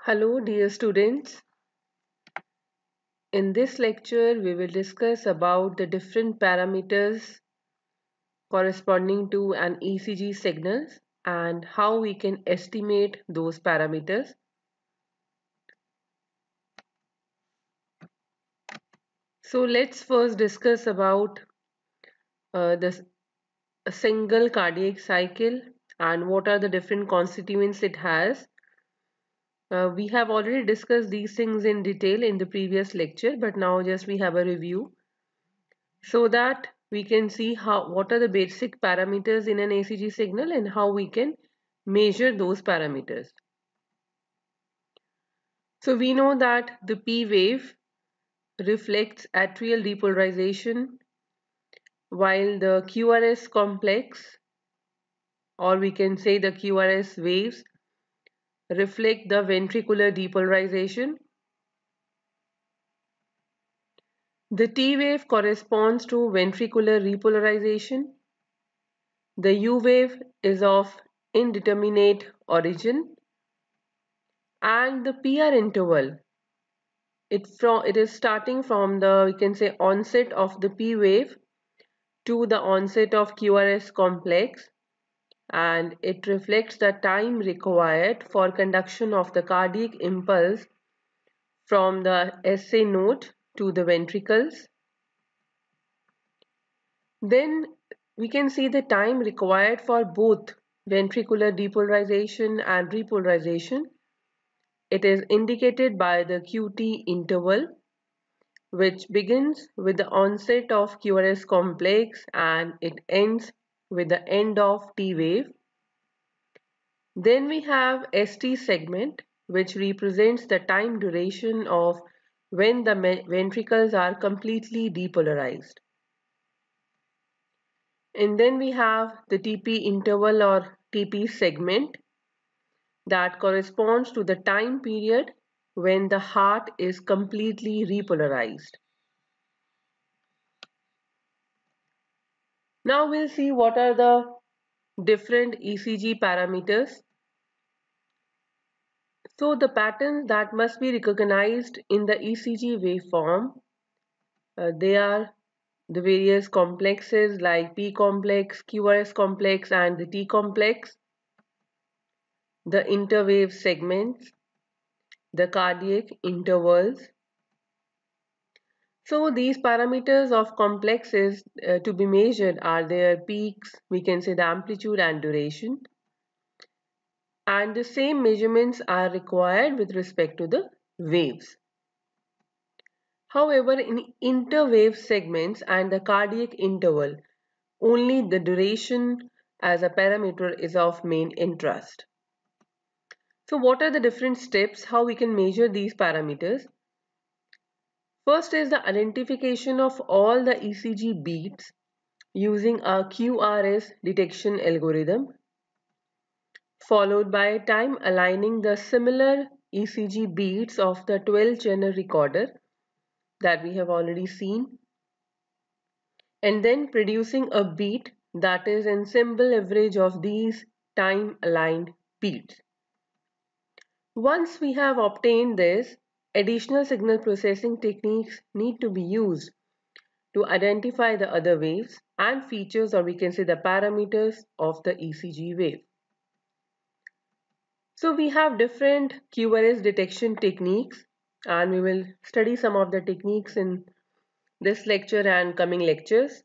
Hello, dear students. In this lecture, we will discuss about the different parameters corresponding to an ECG signal and how we can estimate those parameters. So let's first discuss about the single cardiac cycle and what are the different constituents it has. We have already discussed these things in detail in the previous lecture, but now just we have a review, so that we can see what are the basic parameters in an ECG signal and how we can measure those parameters. So we know that the P wave reflects atrial depolarization, while the QRS complex, or we can say the QRS waves, reflect the ventricular depolarization. The T wave corresponds to ventricular repolarization. The U wave is of indeterminate origin, and the PR interval, it is starting from the, we can say, onset of the P wave to the onset of QRS complex, and it reflects the time required for conduction of the cardiac impulse from the SA node to the ventricles. Then we can see the time required for both ventricular depolarization and repolarization. It is indicated by the QT interval, which begins with the onset of QRS complex and it ends with the end of T wave. Then we have ST segment, which represents the time duration of when the ventricles are completely depolarized. And then we have the TP interval or TP segment that corresponds to the time period when the heart is completely repolarized. Now we'll see what are the different ECG parameters. So the patterns that must be recognized in the ECG waveform, they are the various complexes like P complex, QRS complex and the T complex, the interwave segments, the cardiac intervals. So these parameters of complexes to be measured are their peaks, we can say the amplitude and duration. And the same measurements are required with respect to the waves. However, in interwave segments and the cardiac interval, only the duration as a parameter is of main interest. So what are the different steps how we can measure these parameters? First is the identification of all the ECG beats using a QRS detection algorithm, followed by time aligning the similar ECG beats of the 12-channel recorder that we have already seen, and then producing a beat that is in symbol average of these time aligned beats. Once we have obtained this, additional signal processing techniques need to be used to identify the other waves and features, or we can say the parameters of the ECG wave. So we have different QRS detection techniques, and we will study some of the techniques in this lecture and coming lectures.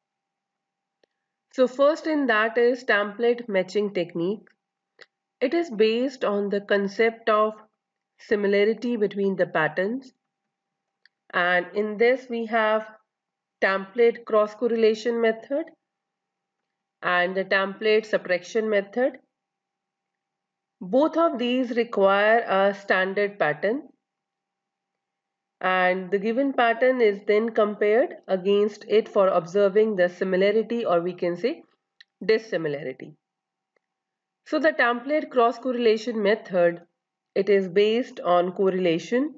So first in that is template matching technique. It is based on the concept of similarity between the patterns, and in this we have template cross correlation method and the template subtraction method. Both of these require a standard pattern, and the given pattern is then compared against it for observing the similarity, or we can say dissimilarity. So the template cross correlation method, it is based on correlation.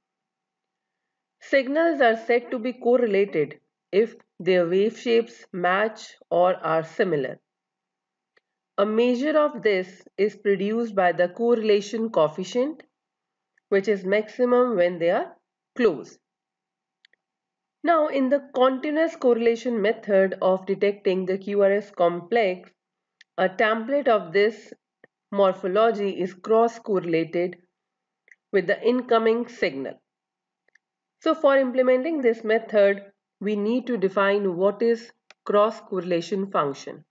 Signals are said to be correlated if their wave shapes match or are similar. A measure of this is produced by the correlation coefficient, which is maximum when they are close. Now, in the continuous correlation method of detecting the QRS complex, a template of this morphology is cross-correlated with the incoming signal. So for implementing this method, we need to define what is cross-correlation function.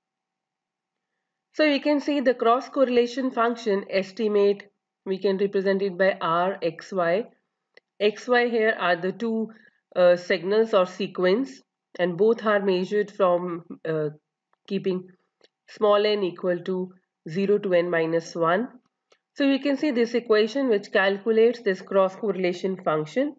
So you can see the cross-correlation function estimate, we can represent it by R, X, Y. X, Y here are the two signals or sequence, and both are measured from keeping small n equal to 0 to n minus 1. So you can see this equation which calculates this cross-correlation function.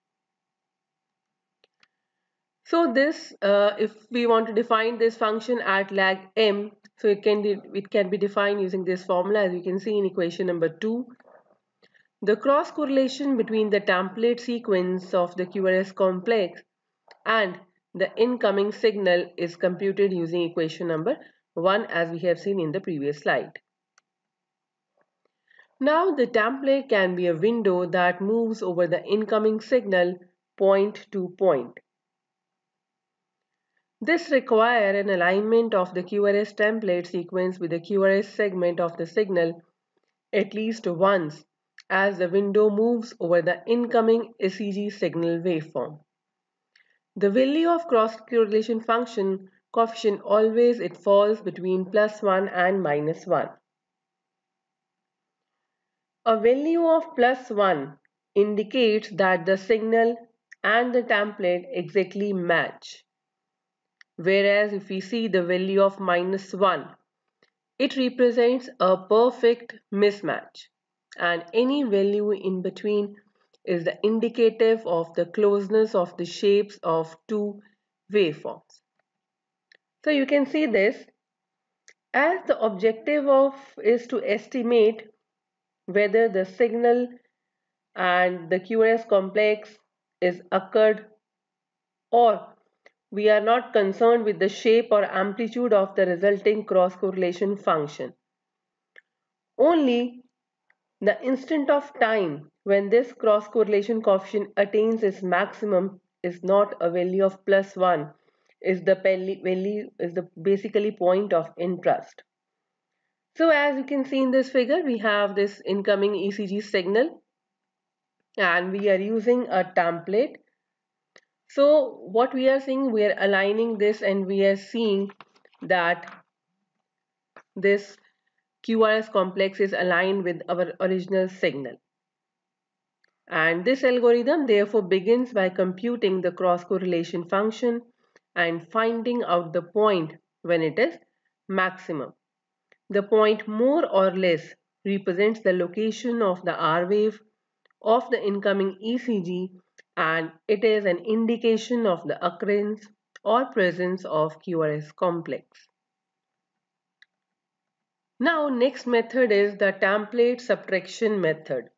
So this, if we want to define this function at lag m, so it can be defined using this formula, as you can see in equation number 2. The cross correlation between the template sequence of the QRS complex and the incoming signal is computed using equation number 1, as we have seen in the previous slide. Now the template can be a window that moves over the incoming signal point to point. This requires an alignment of the QRS template sequence with the QRS segment of the signal at least once as the window moves over the incoming ECG signal waveform. The value of cross-correlation function coefficient always it falls between +1 and -1. A value of +1 indicates that the signal and the template exactly match. Whereas if we see the value of -1, it represents a perfect mismatch, and any value in between is the indicative of the closeness of the shapes of two waveforms. So you can see this as the objective of is to estimate whether the signal and the QRS complex is occurred, or we are not concerned with the shape or amplitude of the resulting cross-correlation function. Only the instant of time when this cross-correlation coefficient attains its maximum is not a value of +1, is the value is the basically point of interest. So as you can see in this figure, we have this incoming ECG signal and we are using a template. So what we are seeing, we are aligning this and we are seeing that this QRS complex is aligned with our original signal. And this algorithm therefore begins by computing the cross-correlation function and finding out the point when it is maximum. The point more or less represents the location of the R wave of the incoming ECG, and it is an indication of the occurrence or presence of QRS complex. Now next method is the template subtraction method.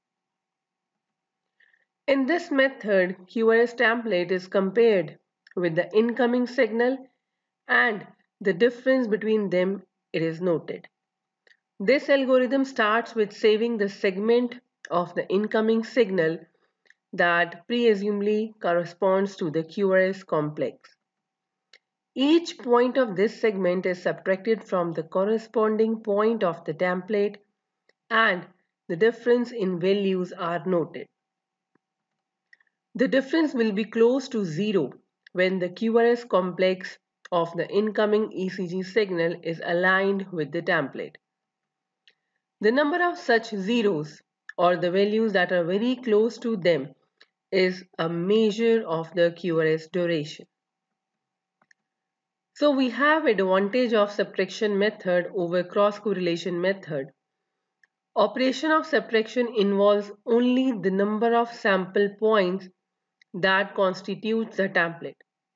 In this method, QRS template is compared with the incoming signal and the difference between them it is noted. This algorithm starts with saving the segment of the incoming signal that presumably corresponds to the QRS complex. Each point of this segment is subtracted from the corresponding point of the template and the difference in values are noted. The difference will be close to 0 when the QRS complex of the incoming ECG signal is aligned with the template. The number of such zeros, or the values that are very close to them, is a measure of the QRS duration. So we have advantage of subtraction method over cross-correlation method. Operation of subtraction involves only the number of sample points that constitutes the template.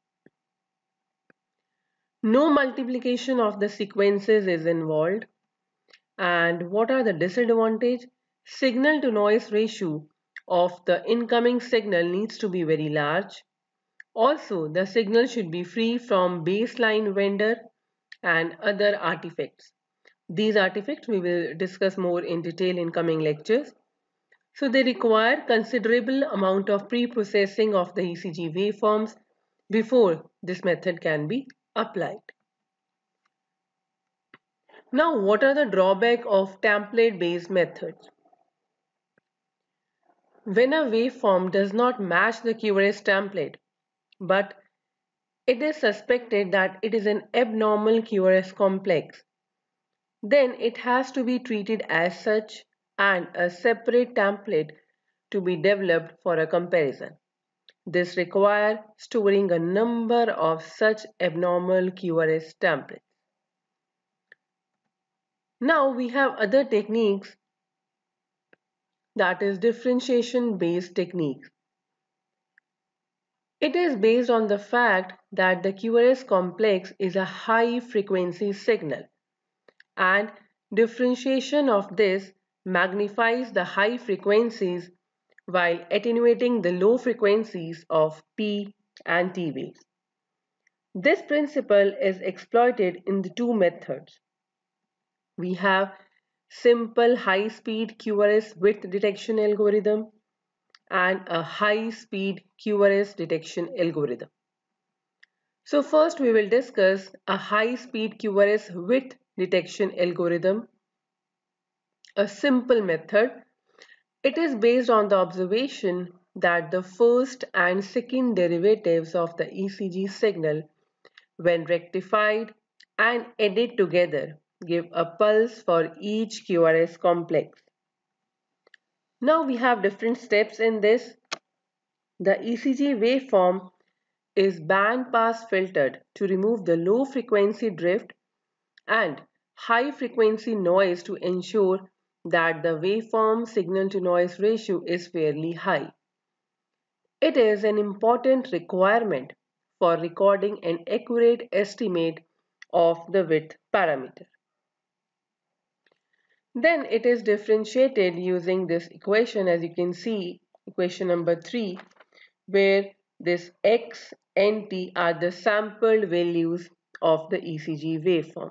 No multiplication of the sequences is involved. And what are the disadvantages? Signal to noise ratio of the incoming signal needs to be very large. Also, the signal should be free from baseline vendor and other artifacts. These artifacts we will discuss more in detail in coming lectures. So they require considerable amount of pre-processing of the ECG waveforms before this method can be applied. Now, what are the drawbacks of template-based methods? When a waveform does not match the QRS template, but it is suspected that it is an abnormal QRS complex, then it has to be treated as such and a separate template to be developed for a comparison. This requires storing a number of such abnormal QRS templates. Now we have other techniques, that is differentiation based techniques. It is based on the fact that the QRS complex is a high frequency signal, and differentiation of this magnifies the high frequencies while attenuating the low frequencies of P and T waves. This principle is exploited in the two methods. We have simple high-speed QRS width detection algorithm and a high-speed QRS detection algorithm. So first we will discuss a high-speed QRS width detection algorithm, a simple method. It is based on the observation that the first and second derivatives of the ECG signal, when rectified and added together, give a pulse for each QRS complex. Now we have different steps in this. The ECG waveform is band pass filtered to remove the low frequency drift and high frequency noise to ensure that the waveform signal to noise ratio is fairly high. It is an important requirement for recording an accurate estimate of the width parameter. Then it is differentiated using this equation, as you can see, equation number 3, where this x and t are the sampled values of the ECG waveform.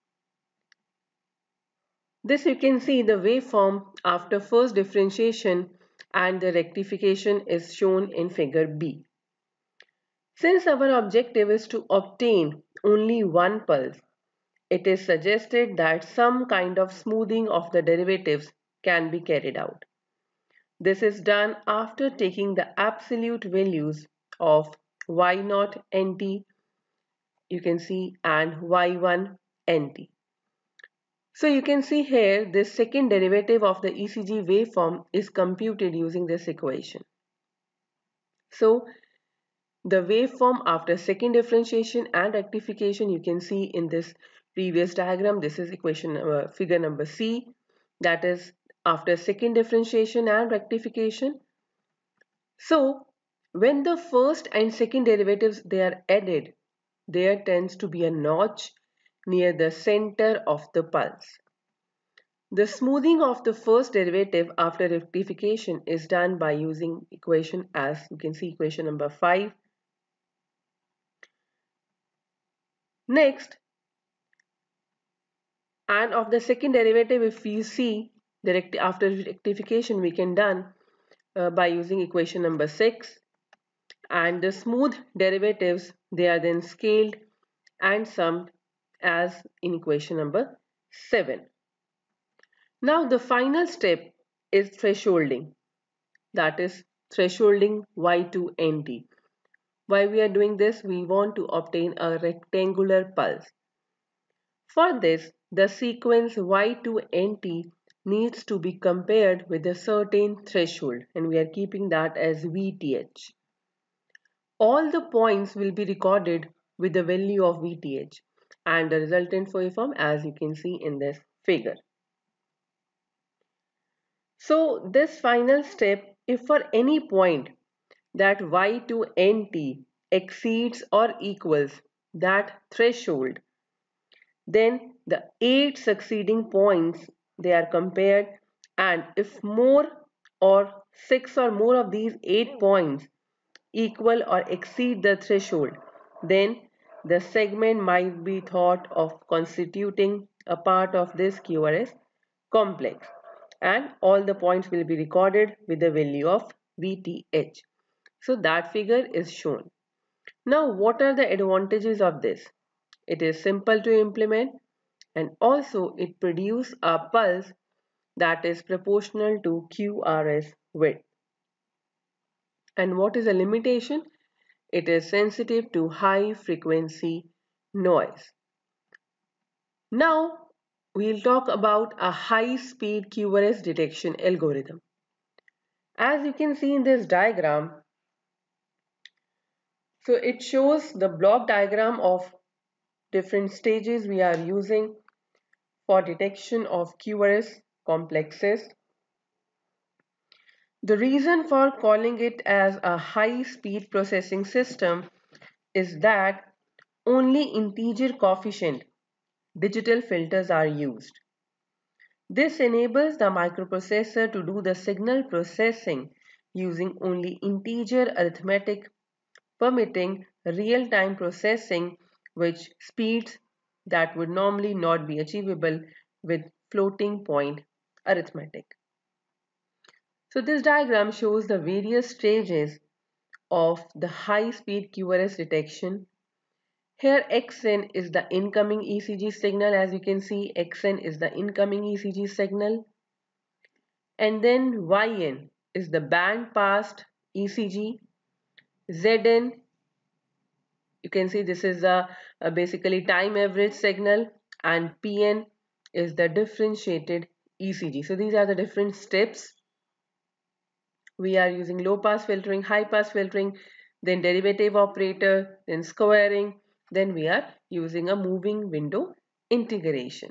This you can see the waveform after first differentiation and the rectification is shown in figure B. Since our objective is to obtain only one pulse, it is suggested that some kind of smoothing of the derivatives can be carried out. This is done after taking the absolute values of y0 nt, you can see, and y1 nt. So you can see here this second derivative of the ECG waveform is computed using this equation. So the waveform after second differentiation and rectification, you can see in this previous diagram, this is equation figure number C, that is after second differentiation and rectification. So when the first and second derivatives they are added, there tends to be a notch near the center of the pulse. The smoothing of the first derivative after rectification is done by using equation, as you can see, equation number 5. Next, and of the second derivative, if you see after rectification, we can done by using equation number 6, and the smooth derivatives they are then scaled and summed as in equation number 7. Now the final step is thresholding, that is thresholding Y2NT. Why we are doing this? We want to obtain a rectangular pulse. For this, the sequence Y2NT needs to be compared with a certain threshold, and we are keeping that as VTH. All the points will be recorded with the value of VTH and the resultant waveform, as you can see in this figure. So this final step, if for any point that Y2NT exceeds or equals that threshold, then the 8 succeeding points they are compared, and if more or 6 or more of these 8 points equal or exceed the threshold, then the segment might be thought of constituting a part of this QRS complex, and all the points will be recorded with the value of VTH. So that figure is shown. Now what are the advantages of this? It is simple to implement and also it produces a pulse that is proportional to QRS width. And what is a limitation? It is sensitive to high frequency noise. Now we'll talk about a high speed QRS detection algorithm. As you can see in this diagram, so it shows the block diagram of different stages we are using for detection of QRS complexes. The reason for calling it as a high-speed processing system is that only integer coefficient digital filters are used. This enables the microprocessor to do the signal processing using only integer arithmetic, permitting real-time processing which speeds that would normally not be achievable with floating point arithmetic. So this diagram shows the various stages of the high-speed QRS detection. Here Xn is the incoming ECG signal. As you can see, Xn is the incoming ECG signal. And then Yn is the band passed ECG. Zn, you can see this is a basically time average signal, and Pn is the differentiated ECG. So these are the different steps. We are using low pass filtering, high pass filtering, then derivative operator, then squaring, then we are using a moving window integration.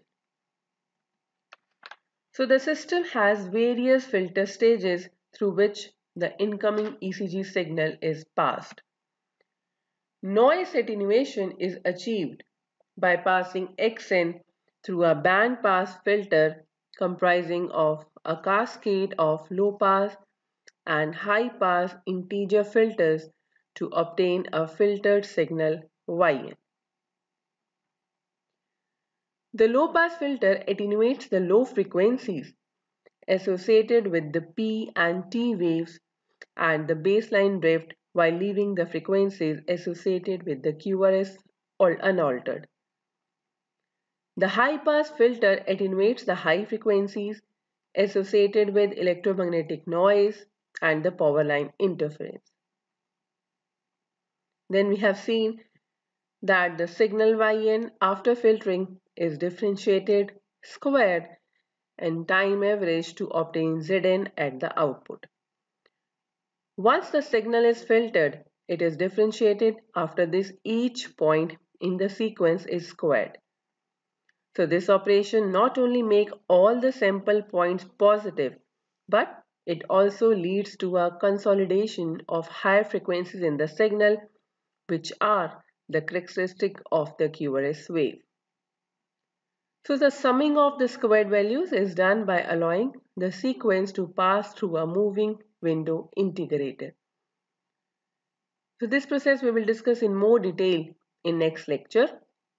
So the system has various filter stages through which the incoming ECG signal is passed. Noise attenuation is achieved by passing Xn through a band pass filter comprising of a cascade of low pass and high pass integer filters to obtain a filtered signal Yn. The low pass filter attenuates the low frequencies associated with the P and T waves and the baseline drift while leaving the frequencies associated with the QRS unaltered. The high pass filter attenuates the high frequencies associated with electromagnetic noise and the power line interference. Then we have seen that the signal Yn after filtering is differentiated, squared, and time averaged to obtain Zn at the output. Once the signal is filtered, it is differentiated. After this, each point in the sequence is squared. So this operation not only makes all the sample points positive, but it also leads to a consolidation of higher frequencies in the signal, which are the characteristic of the QRS wave. So the summing of the squared values is done by allowing the sequence to pass through a moving window integrator. So this process we will discuss in more detail in next lecture.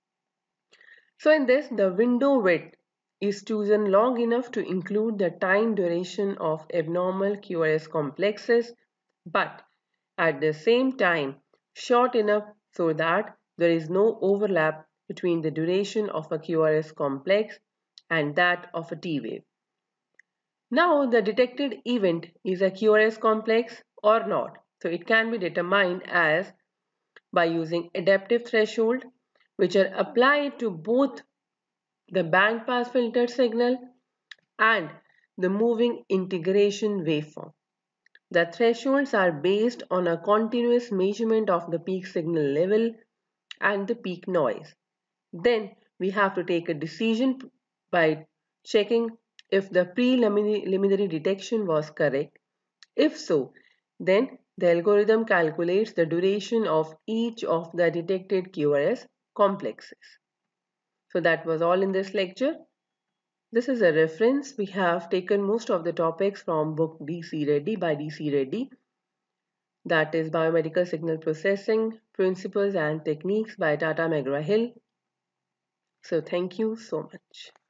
So in this, the window width is chosen long enough to include the time duration of abnormal QRS complexes, but at the same time short enough so that there is no overlap between the duration of a QRS complex and that of a T wave. Now the detected event is a QRS complex or not. So it can be determined as by using adaptive threshold, which are applied to both the band pass filtered signal and the moving integration waveform. The thresholds are based on a continuous measurement of the peak signal level and the peak noise. Then we have to take a decision by checking if the preliminary detection was correct. If so, then the algorithm calculates the duration of each of the detected QRS complexes. So that was all in this lecture. This is a reference. We have taken most of the topics from book D.C. Reddy by D.C. Reddy, that is Biomedical Signal Processing Principles and Techniques by Tata McGraw-Hill. So thank you so much.